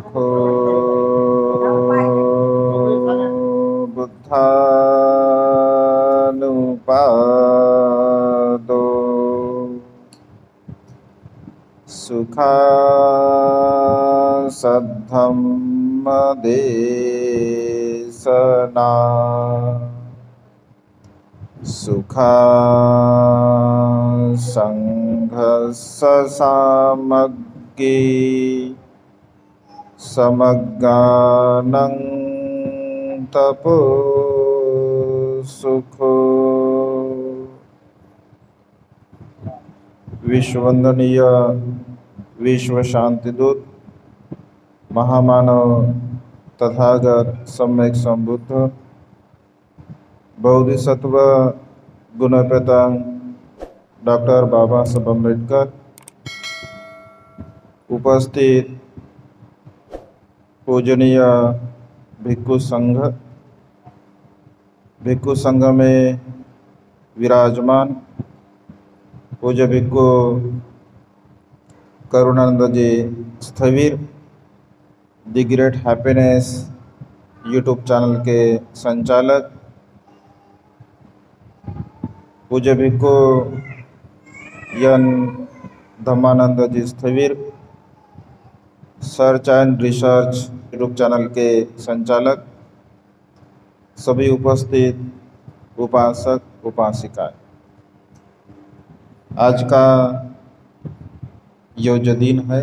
सुखो बुद्धानुपादो सुखासद्धम्मदेशना सुखासङ्घससामग्गी समगानं तपो सुखो। विश्ववंदनीय विश्व शांति दूत महामानव तथागत सम्यक संबुद्ध बोधिसत्व गुणप्रतांग डॉक्टर बाबा साहब अम्बेडकर, उपस्थित पूजनीय भिक्षु संघ में विराजमान पूज्य भिक्षु करुणानंद जी स्थविर the great happiness YouTube channel के संचालक, पूज्य भिक्षु यन धम्मानंद जी स्थविर search and research YouTube channel के संचालक, सभी उपस्थित उपासक उपासिकाएं, आज का यो जो दिन है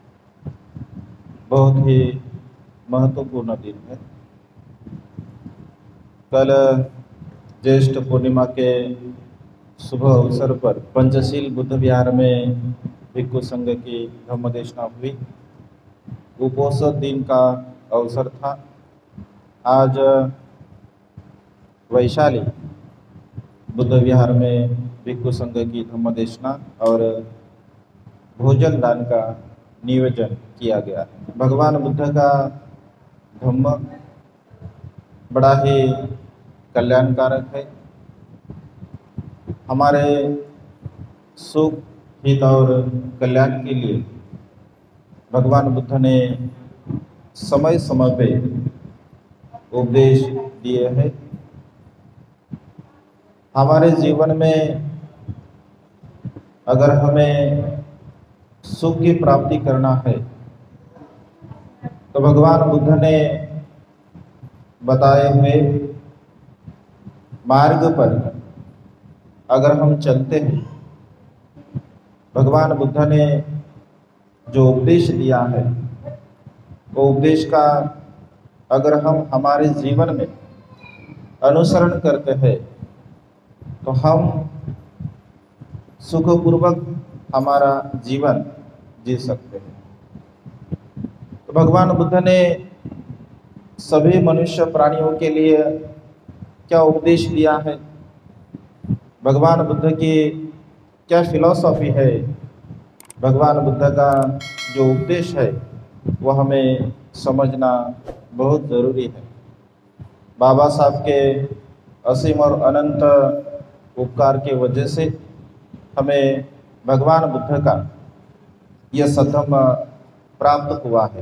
बहुत ही महत्वपूर्ण दिन है। कल ज्येष्ठ पूर्णिमा के शुभ अवसर पर पंचशील बुद्ध विहार में भिक्षु संघ की धम्मदेशना हुई। उपोषद दिन का अवसर था। आज वैशाली बुद्ध विहार में भिक्षु संघ की धम्मदेशना और भोजन दान का नियोजन किया गया है। भगवान बुद्ध का धम्म बड़ा ही कल्याणकारक है। हमारे सुख हित और कल्याण के लिए भगवान बुद्ध ने समय समय पे उपदेश दिए हैं। हमारे जीवन में अगर हमें सुख की प्राप्ति करना है तो भगवान बुद्ध ने बताए हुए मार्ग पर अगर हम चलते हैं, भगवान बुद्ध ने जो उपदेश दिया है वो उपदेश का अगर हम हमारे जीवन में अनुसरण करते हैं तो हम सुखपूर्वक हमारा जीवन जी सकते हैं। तो भगवान बुद्ध ने सभी मनुष्य प्राणियों के लिए क्या उपदेश दिया है, भगवान बुद्ध की क्या फिलॉसफी है, भगवान बुद्ध का जो उपदेश है वो हमें समझना बहुत ज़रूरी है। बाबा साहब के असीम और अनंत उपकार के वजह से हमें भगवान बुद्ध का यह सद्धम्म प्राप्त हुआ है।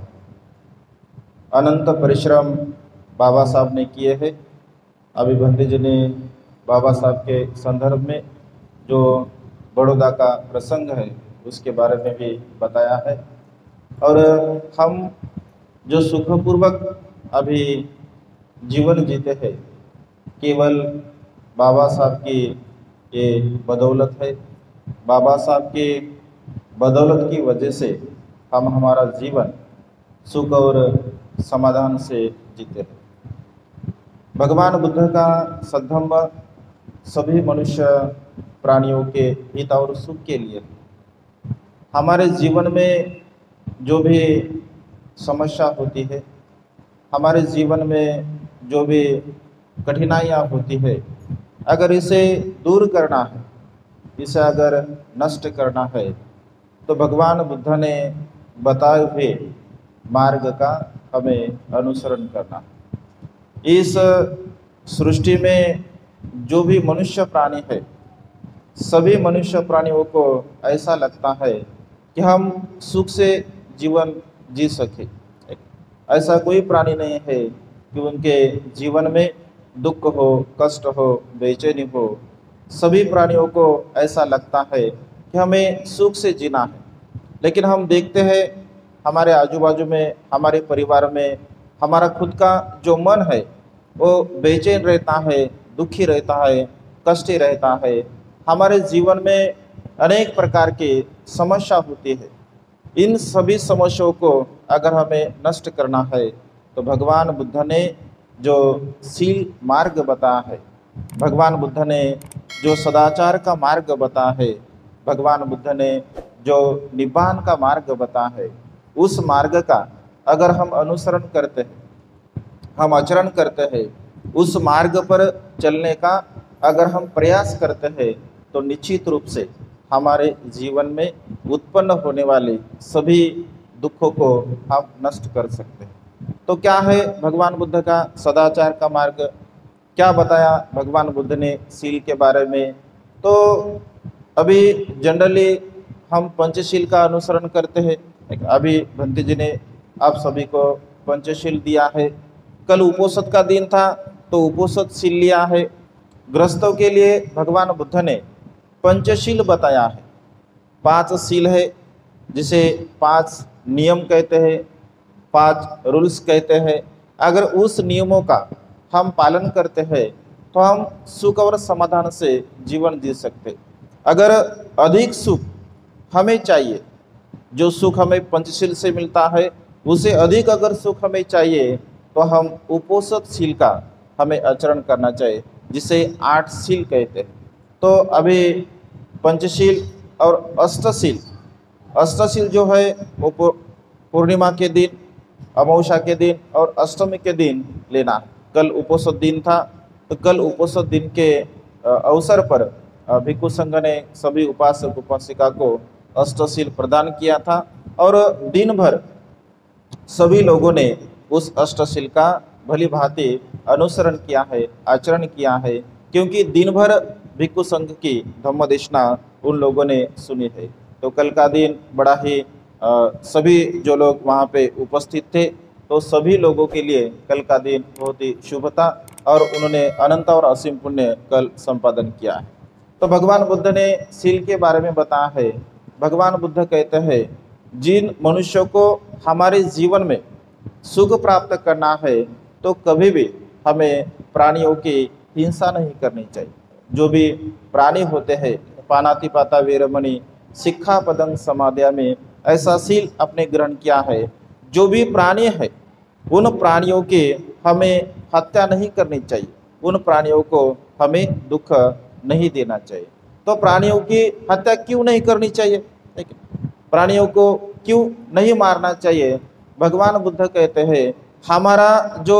अनंत परिश्रम बाबा साहब ने किए हैं। अभी भंते जी ने बाबा साहब के संदर्भ में जो बड़ौदा का प्रसंग है उसके बारे में भी बताया है। और हम जो सुखपूर्वक अभी जीवन जीते हैं केवल बाबा साहब की ये बदौलत है। बाबा साहब की बदौलत की वजह से हम हमारा जीवन सुख और समाधान से जीते हैं। भगवान बुद्ध का सद्धम्म सभी मनुष्य प्राणियों के हित और सुख के लिए। हमारे जीवन में जो भी समस्या होती है, हमारे जीवन में जो भी कठिनाइयाँ होती है, अगर इसे दूर करना है, इसे अगर नष्ट करना है तो भगवान बुद्ध ने बताए हुए मार्ग का हमें अनुसरण करना है। इस सृष्टि में जो भी मनुष्य प्राणी है, सभी मनुष्य प्राणियों को ऐसा लगता है कि हम सुख से जीवन जी सके। ऐसा कोई प्राणी नहीं है कि उनके जीवन में दुख हो, कष्ट हो, बेचैनी हो। सभी प्राणियों को ऐसा लगता है कि हमें सुख से जीना है, लेकिन हम देखते हैं हमारे आजू बाजू में, हमारे परिवार में, हमारा खुद का जो मन है वो बेचैन रहता है, दुखी रहता है, कष्टी रहता है। हमारे जीवन में अनेक प्रकार की समस्या होती है। इन सभी समस्याओं को अगर हमें नष्ट करना है तो भगवान बुद्ध ने जो शील मार्ग बताया है, भगवान बुद्ध ने जो सदाचार का मार्ग बताया है, भगवान बुद्ध ने जो निब्बान का मार्ग बताया है, उस मार्ग का अगर हम अनुसरण करते हैं, हम आचरण करते हैं, उस मार्ग पर चलने का अगर हम प्रयास करते हैं, तो निश्चित रूप से हमारे जीवन में उत्पन्न होने वाले सभी दुखों को हम नष्ट कर सकते हैं। तो क्या है भगवान बुद्ध का सदाचार का मार्ग, क्या बताया भगवान बुद्ध ने शील के बारे में? तो अभी जनरली हम पंचशील का अनुसरण करते हैं। अभी भंती जी ने आप सभी को पंचशील दिया है। कल उपोषद का दिन था तो उपोषद शील लिया है। गृहस्थों के लिए भगवान बुद्ध ने पंचशील बताया है। 5 शील है, जिसे 5 नियम कहते हैं, 5 रूल्स कहते हैं। अगर उस नियमों का हम पालन करते हैं तो हम सुख और समाधान से जीवन जी सकते। अगर अधिक सुख हमें चाहिए, जो सुख हमें पंचशील से मिलता है उसे अधिक अगर सुख हमें चाहिए, तो हम उपोषद शील का हमें आचरण करना चाहिए, जिसे 8 शील कहते हैं। तो अभी पंचशील और अष्टशील, अष्टशील जो है वो पूर्णिमा के दिन, अमावस्या के दिन और अष्टमी के दिन लेना। कल उपोषद दिन था, तो कल उपोषद दिन के अवसर पर भिक्षु संघ ने सभी उपासक उपासिका को अष्टशील प्रदान किया था और दिन भर सभी लोगों ने उस अष्टशील का भली भांति अनुसरण किया है, आचरण किया है, क्योंकि दिन भर भिक्षु संघ की धम्मदेशना उन लोगों ने सुनी है। तो कल का दिन बड़ा ही सभी जो लोग वहाँ पे उपस्थित थे, तो सभी लोगों के लिए कल का दिन बहुत ही शुभ था और उन्होंने अनंत और असीम पुण्य कल संपादन किया है। तो भगवान बुद्ध ने शील के बारे में बताया है। भगवान बुद्ध कहते हैं, जिन मनुष्यों को हमारे जीवन में सुख प्राप्त करना है तो कभी भी हमें प्राणियों की हिंसा नहीं करनी चाहिए। जो भी प्राणी होते हैं, पानातिपाता वीरमणि सिक्खापदं समादयामि, ऐसा शील आपने ग्रहण किया है। जो भी प्राणी है उन प्राणियों की हमें हत्या नहीं करनी चाहिए, उन प्राणियों को हमें दुख नहीं देना चाहिए। तो प्राणियों की हत्या क्यों नहीं करनी चाहिए, प्राणियों को क्यों नहीं मारना चाहिए? भगवान बुद्ध कहते हैं, हमारा जो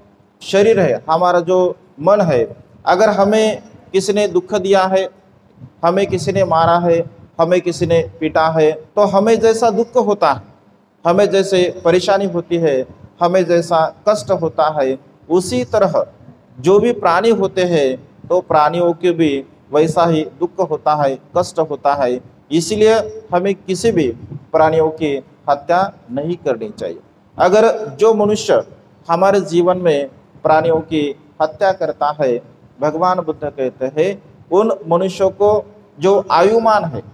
शरीर है, हमारा जो मन है, अगर हमें किसी ने दुख दिया है, हमें किसी ने मारा है, हमें किसी ने पीटा है, तो हमें जैसा दुख होता है, हमें जैसे परेशानी होती है, हमें जैसा कष्ट होता है, उसी तरह जो भी प्राणी होते हैं तो प्राणियों के भी वैसा ही दुख होता है, कष्ट होता है। इसलिए हमें किसी भी प्राणियों की हत्या नहीं करनी चाहिए। अगर जो मनुष्य हमारे जीवन में प्राणियों की हत्या करता है, भगवान बुद्ध कहते हैं उन मनुष्यों को जो आयुमान है,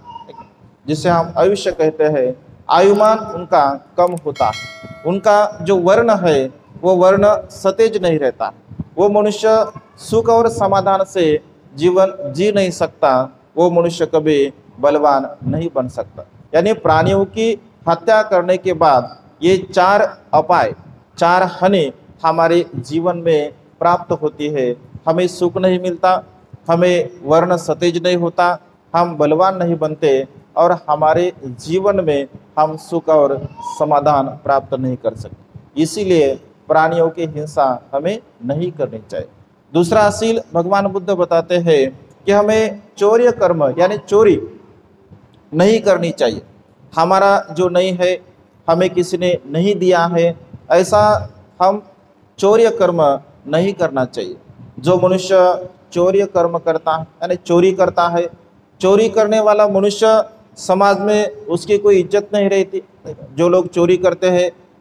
जिसे हम आयुष्य कहते हैं, आयुमान उनका कम होता है, उनका जो वर्ण है वो वर्ण सतेज नहीं रहता, वो मनुष्य सुख और समाधान से जीवन जी नहीं सकता, वो मनुष्य कभी बलवान नहीं बन सकता। यानी प्राणियों की हत्या करने के बाद ये 4 अपाय, 4 हानि हमारे जीवन में प्राप्त होती है। हमें सुख नहीं मिलता, हमें वर्ण सतेज नहीं होता, हम बलवान नहीं बनते और हमारे जीवन में हम सुख और समाधान प्राप्त नहीं कर सकते। इसीलिए प्राणियों की हिंसा हमें नहीं करनी चाहिए। दूसरा शील भगवान बुद्ध बताते हैं कि हमें चौर्य कर्म यानी चोरी नहीं करनी चाहिए। हमारा जो नहीं है, हमें किसी ने नहीं दिया है, ऐसा हम चौर्य कर्म नहीं करना चाहिए। जो मनुष्य चौर्य कर्म करता है यानी चोरी करता है, चोरी करने वाला मनुष्य समाज में उसकी कोई इज्जत नहीं रहती। जो लोग चोरी करते हैं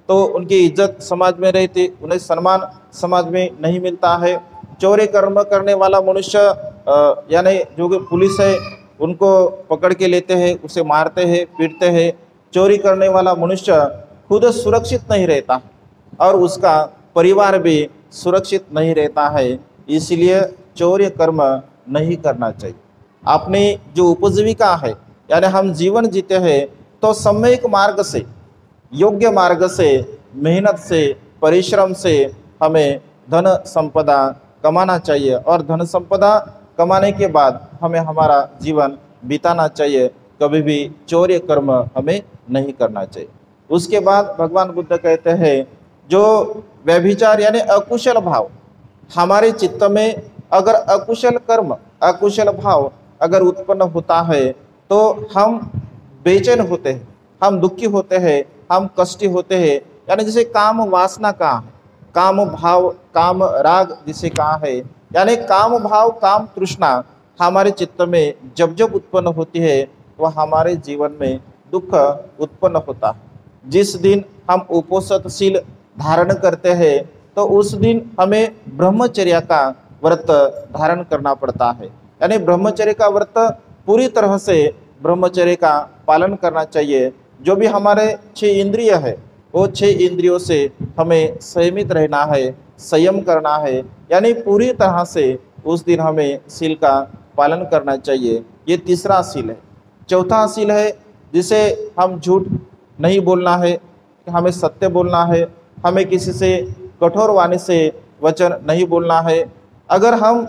तो उनकी इज्जत समाज में रहती, उन्हें सम्मान समाज में नहीं मिलता है। चोरी कर्म करने वाला मनुष्य यानी जो कि पुलिस है उनको पकड़ के लेते हैं, उसे मारते हैं, पीटते हैं। चोरी करने वाला मनुष्य खुद सुरक्षित नहीं रहता और उसका परिवार भी सुरक्षित नहीं रहता है। इसलिए चोरी कर्म नहीं करना चाहिए। अपनी जो उपजीविका है यानी हम जीवन जीते हैं तो सम्यक मार्ग से, योग्य मार्ग से, मेहनत से, परिश्रम से हमें धन संपदा कमाना चाहिए और धन संपदा कमाने के बाद हमें हमारा जीवन बिताना चाहिए। कभी भी चोरी कर्म हमें नहीं करना चाहिए। उसके बाद भगवान बुद्ध कहते हैं जो व्यभिचार यानी अकुशल भाव हमारे चित्त में अगर अकुशल कर्म, अकुशल भाव अगर उत्पन्न होता है तो हम बेचैन होते हैं, हम दुखी होते हैं, हम कष्टी होते हैं। यानी जैसे काम वासना कहाँ है, काम भाव, काम राग जिसे कहा है, यानी काम भाव, काम तृष्णा हमारे चित्त में जब जब उत्पन्न होती है वह हमारे जीवन में दुख उत्पन्न होता है। जिस दिन हम उपोषणशील धारण करते हैं तो उस दिन हमें ब्रह्मचर्य का व्रत धारण करना पड़ता है। यानी ब्रह्मचर्य का व्रत पूरी तरह से ब्रह्मचर्य का पालन करना चाहिए। जो भी हमारे 6 इंद्रिय है वो 6 इंद्रियों से हमें संयमित रहना है, संयम करना है। यानी पूरी तरह से उस दिन हमें शील का पालन करना चाहिए। ये तीसरा शील है। चौथा शील है जिसे हम झूठ नहीं बोलना है, हमें सत्य बोलना है, हमें किसी से कठोर वाणी से वचन नहीं बोलना है। अगर हम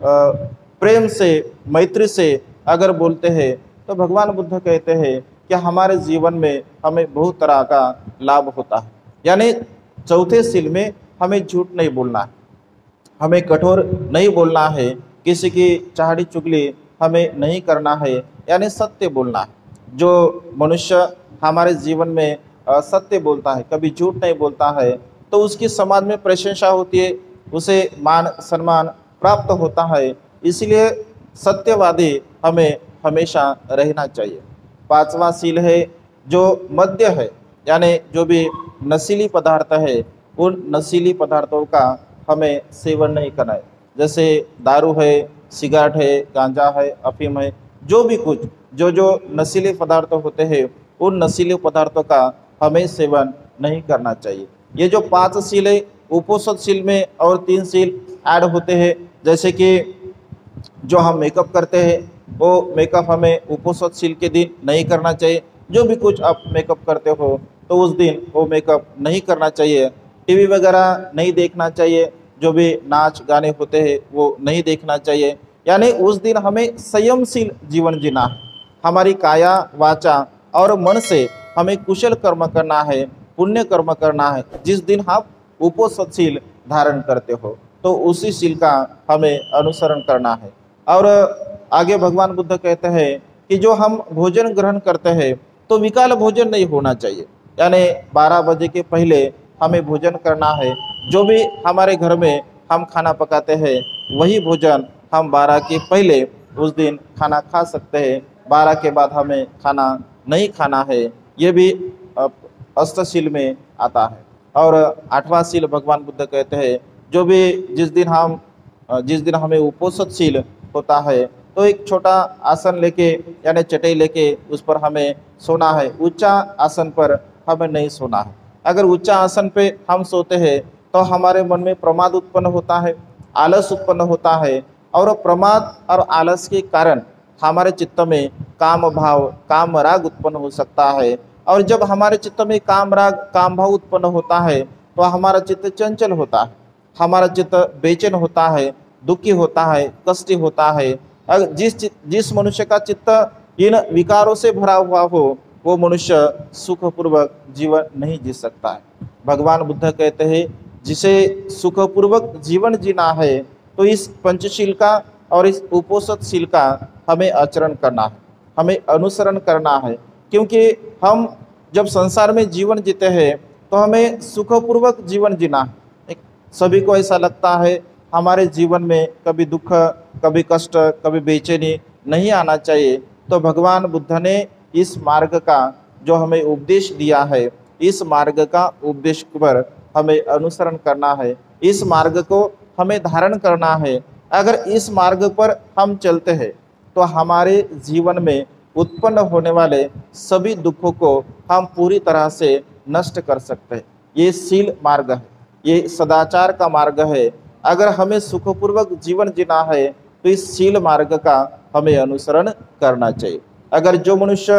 प्रेम से, मैत्री से अगर बोलते हैं तो भगवान बुद्ध कहते हैं कि हमारे जीवन में हमें बहुत तरह का लाभ होता है। यानी चौथे शील में हमें झूठ नहीं बोलना है, हमें कठोर नहीं बोलना है, किसी की चाहड़ी चुगली हमें नहीं करना है, यानी सत्य बोलना है। जो मनुष्य हमारे जीवन में सत्य बोलता है, कभी झूठ नहीं बोलता है, तो उसकी समाज में प्रशंसा होती है, उसे मान सम्मान प्राप्त होता है। इसलिए सत्यवादी हमें हमेशा रहना चाहिए। पांचवा शील है जो मद्य है, यानी जो भी नशीली पदार्थ है उन नशीली पदार्थों का हमें सेवन नहीं करना है। जैसे दारू है, सिगरेट है, गांजा है, अफीम है, जो भी कुछ जो नशीले पदार्थ होते हैं उन नशीले पदार्थों का हमें सेवन नहीं करना चाहिए। ये जो 5 शील है उपोषणशील में और 3 शील ऐड होते हैं। जैसे कि जो हम मेकअप करते हैं वो मेकअप हमें उपोषणशील के दिन नहीं करना चाहिए। जो भी कुछ आप मेकअप करते हो तो उस दिन वो मेकअप नहीं करना चाहिए। टीवी वगैरह नहीं देखना चाहिए, जो भी नाच गाने होते हैं वो नहीं देखना चाहिए। यानी उस दिन हमें संयमशील जीवन जीना है। हमारी काया, वाचा और मन से हमें कुशल कर्म करना है, पुण्य कर्म करना है। जिस दिन आप उपोषणशील धारण करते हो तो उसी शील का हमें अनुसरण करना है। और आगे भगवान बुद्ध कहते हैं कि जो हम भोजन ग्रहण करते हैं तो विकल भोजन नहीं होना चाहिए। यानी 12 बजे के पहले हमें भोजन करना है। जो भी हमारे घर में हम खाना पकाते हैं वही भोजन हम 12 के पहले उस दिन खाना खा सकते हैं। 12 के बाद हमें खाना नहीं खाना है। ये भी अष्टशील में आता है। और 8वां शील भगवान बुद्ध कहते हैं जो भी जिस दिन हमें उपोषणशील होता है तो एक छोटा आसन लेके यानी चटाई लेके उस पर हमें सोना है। ऊंचा आसन पर हमें नहीं सोना है। अगर ऊंचा आसन पे हम सोते हैं तो हमारे मन में प्रमाद उत्पन्न होता है, आलस उत्पन्न होता है। और प्रमाद और आलस के कारण हमारे चित्त में काम भाव, काम राग उत्पन्न हो सकता है। और जब हमारे चित्त में काम राग, काम भाव उत्पन्न होता है तो हमारा चित्त चंचल होता है, हमारा चित्त बेचैन होता है, दुखी होता है, कष्टी होता है। अगर जिस मनुष्य का चित्त इन विकारों से भरा हुआ हो वो मनुष्य सुखपूर्वक जीवन नहीं जी सकता है। भगवान बुद्ध कहते हैं जिसे सुखपूर्वक जीवन जीना है तो इस पंचशील का और इस उपोषणशील का हमें आचरण करना है, हमें अनुसरण करना है। क्योंकि हम जब संसार में जीवन जीते हैं तो हमें सुखपूर्वक जीवन जीना है। सभी को ऐसा लगता है हमारे जीवन में कभी दुख, कभी कष्ट, कभी बेचैनी नहीं आना चाहिए। तो भगवान बुद्ध ने इस मार्ग का जो हमें उपदेश दिया है इस मार्ग का उपदेश पर हमें अनुसरण करना है, इस मार्ग को हमें धारण करना है। अगर इस मार्ग पर हम चलते हैं तो हमारे जीवन में उत्पन्न होने वाले सभी दुखों को हम पूरी तरह से नष्ट कर सकते हैं। ये शील मार्ग है, ये सदाचार का मार्ग है। अगर हमें सुखपूर्वक जीवन जीना है तो इस शील मार्ग का हमें अनुसरण करना चाहिए। अगर जो मनुष्य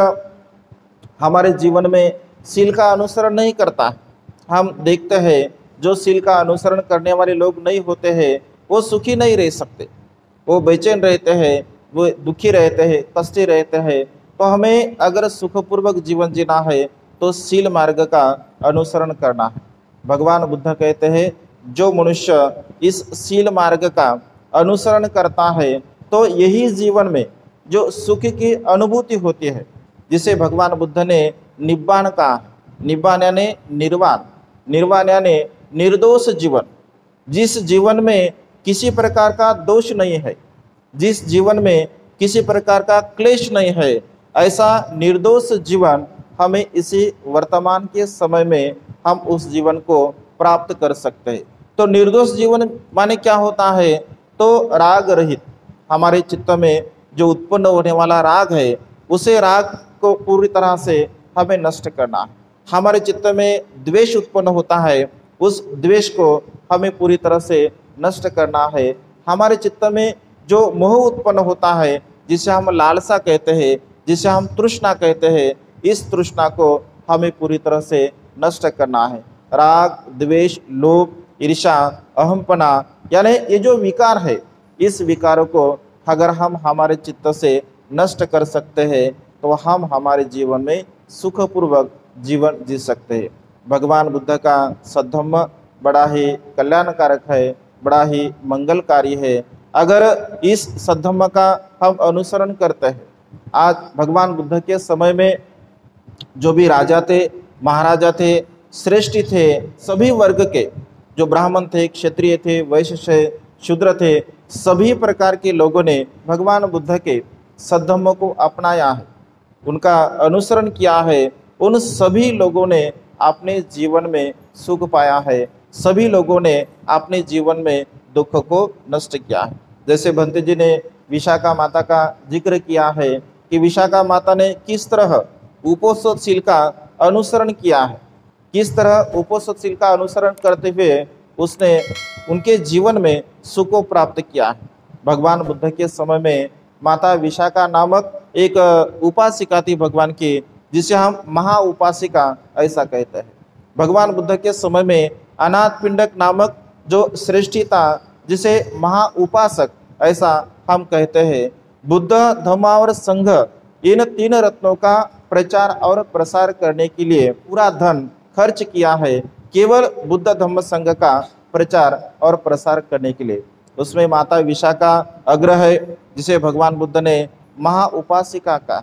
हमारे जीवन में शील का अनुसरण नहीं करता, हम देखते हैं जो शील का अनुसरण करने वाले लोग नहीं होते हैं वो सुखी नहीं रह सकते, वो बेचैन रहते हैं, वो दुखी रहते हैं, कष्टी रहते हैं। तो हमें अगर सुखपूर्वक जीवन जीना है तो शील मार्ग का अनुसरण करना है। भगवान बुद्ध कहते हैं जो मनुष्य इस शील मार्ग का अनुसरण करता है तो यही जीवन में जो सुख की अनुभूति होती है, जिसे भगवान बुद्ध ने निब्बान कहा। निब्बान यानी निर्वाण, निर्वाण यानी निर्दोष जीवन। जिस जीवन में किसी प्रकार का दोष नहीं है, जिस जीवन में किसी प्रकार का क्लेश नहीं है, ऐसा निर्दोष जीवन हमें इसी वर्तमान के समय में हम उस जीवन को प्राप्त कर सकते हैं। तो निर्दोष जीवन माने क्या होता है? तो राग रहित, हमारे चित्त में जो उत्पन्न होने वाला राग है उसे राग को पूरी तरह से हमें नष्ट करना है। हमारे चित्त में द्वेष उत्पन्न होता है, उस द्वेष को हमें पूरी तरह से नष्ट करना है। हमारे चित्त में जो मोह उत्पन्न होता है, जिसे हम लालसा कहते हैं, जिसे हम तृष्णा कहते हैं, इस तृष्णा को हमें पूरी तरह से नष्ट करना है। राग, द्वेष, लोभ, ईर्ष्या, अहमपना यानी ये जो विकार है, इस विकारों को अगर हम हमारे चित्त से नष्ट कर सकते हैं तो हम हमारे जीवन में सुखपूर्वक जीवन जी सकते हैं। भगवान बुद्ध का सद्धम्म बड़ा ही कल्याणकारक है, बड़ा ही मंगलकारी है। अगर इस सद्धम्म का हम अनुसरण करते हैं, आज भगवान बुद्ध के समय में जो भी राजा थे, महाराजा थे, श्रेष्ठी थे, सभी वर्ग के जो ब्राह्मण थे, क्षत्रिय थे, वैश्य थे, शूद्र थे, सभी प्रकार के लोगों ने भगवान बुद्ध के सद्धम्म को अपनाया है, उनका अनुसरण किया है। उन सभी लोगों ने अपने जीवन में सुख पाया है, सभी लोगों ने अपने जीवन में दुख को नष्ट किया है। जैसे भंते जी ने विशाखा माता का जिक्र किया है कि विशाखा माता ने किस तरह उपोषणशील का अनुसरण किया है, किस तरह उपोषणशील का अनुसरण करते हुए उसने उनके जीवन में सुख को प्राप्त किया है। भगवान बुद्ध के समय में माता विशाखा नामक एक उपासिका थी भगवान की, जिसे हम महा उपासिका ऐसा कहते हैं। भगवान बुद्ध के समय में अनाथ पिंडक नामक जो श्रेष्ठी था, जिसे महा उपासक ऐसा हम कहते हैं। बुद्ध, धम्म और संघ, इन तीन रत्नों का प्रचार और प्रसार करने के लिए पूरा धन खर्च किया है, केवल बुद्ध धम्म संघ का प्रचार और प्रसार करने के लिए। उसमें माता विशाखा अग्र है, जिसे भगवान बुद्ध ने महा उपासिका का,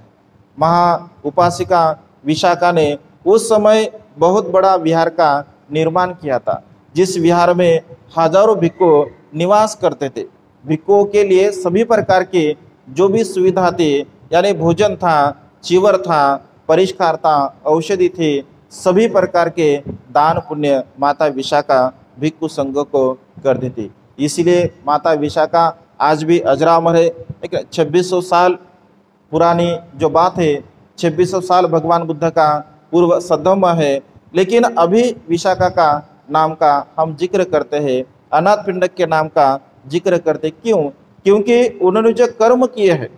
महा उपासिका विशाखा ने उस समय बहुत बड़ा विहार का निर्माण किया था, जिस विहार में हजारों भिक्षु निवास करते थे। भिक्षुओं के लिए सभी प्रकार की जो भी सुविधा थी, यानी भोजन था, चीवर था, परिष्कार था, औषधि थी, सभी प्रकार के दान पुण्य माता विशाखा भिक्षु संघ को कर देती। इसीलिए माता विशाखा आज भी अजरामर है। 2600 साल पुरानी जो बात है, 2600 साल भगवान बुद्ध का पूर्व सद्धम्म है, लेकिन अभी विशाखा का नाम का हम जिक्र करते हैं, अनाथ पिंडक के नाम का जिक्र करते। क्यों? क्योंकि उन्होंने जो कर्म किए हैं,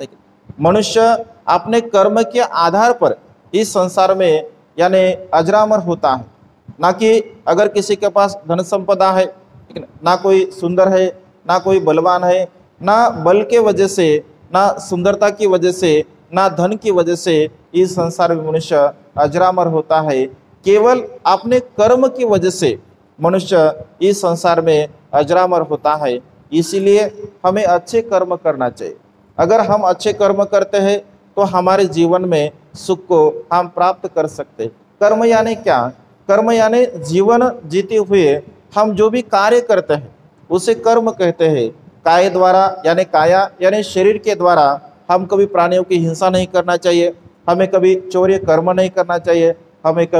मनुष्य अपने कर्म के आधार पर इस संसार में यानी अजरामर होता है। ना कि अगर किसी के पास धन संपदा है, ना कोई सुंदर है, ना कोई बलवान है, ना बल के वजह से, ना सुंदरता की वजह से, ना धन की वजह से इस संसार में मनुष्य अजरामर होता है। केवल अपने कर्म की वजह से मनुष्य इस संसार में अजरामर होता है। इसीलिए हमें अच्छे कर्म करना चाहिए। अगर हम अच्छे कर्म करते हैं तो हमारे जीवन में सुख को हम प्राप्त कर सकते हैं। कर्म यानी क्या? कर्म यानी जीवन जीते हुए हम जो भी कार्य करते हैं उसे कर्म कहते हैं। काय द्वारा यानी काया यानी शरीर के द्वारा हम कभी प्राणियों की हिंसा नहीं करना चाहिए, हमें कभी चौर्य कर्म नहीं करना चाहिए, हमें कभी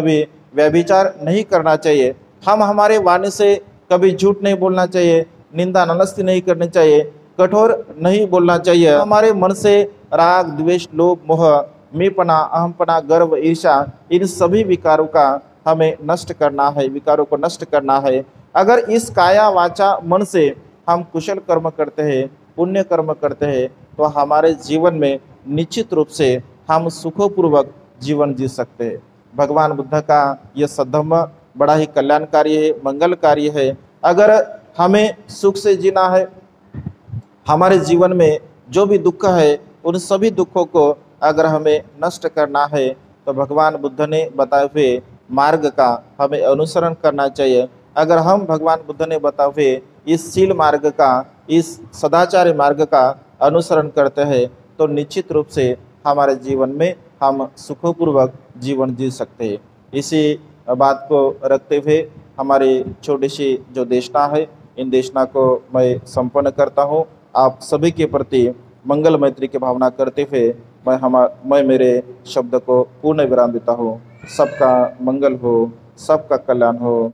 व्यभिचार नहीं करना चाहिए। हम हमारे वाणी से कभी झूठ नहीं बोलना चाहिए, निंदा नलस्ती नहीं करनी चाहिए, कठोर नहीं बोलना चाहिए। हमारे मन से राग, द्वेष, लोभ, मोह, मीपना, अहमपना, गर्व, ईर्ष्या, इन सभी विकारों का हमें नष्ट करना है, विकारों को नष्ट करना है। अगर इस काया वाचा मन से हम कुशल कर्म करते हैं, पुण्य कर्म करते हैं, तो हमारे जीवन में निश्चित रूप से हम सुखपूर्वक जीवन जी सकते हैं। भगवान बुद्ध का यह सद्धम्म बड़ा ही कल्याणकारी है, मंगलकारी है। अगर हमें सुख से जीना है, हमारे जीवन में जो भी दुख है उन सभी दुखों को अगर हमें नष्ट करना है, तो भगवान बुद्ध ने बताए हुए मार्ग का हमें अनुसरण करना चाहिए। अगर हम भगवान बुद्ध ने बताए हुए इस शील मार्ग का, इस सदाचार मार्ग का अनुसरण करते हैं, तो निश्चित रूप से हमारे जीवन में हम सुखपूर्वक जीवन जी सकते हैं। इसी बात को रखते हुए हमारी छोटी सी जो देशना है, इन देशना को मैं संपन्न करता हूँ। आप सभी के प्रति मंगल मैत्री की भावना करते हुए मैं मेरे शब्द को पूर्ण विराम देता हूँ। सबका मंगल हो, सबका कल्याण हो।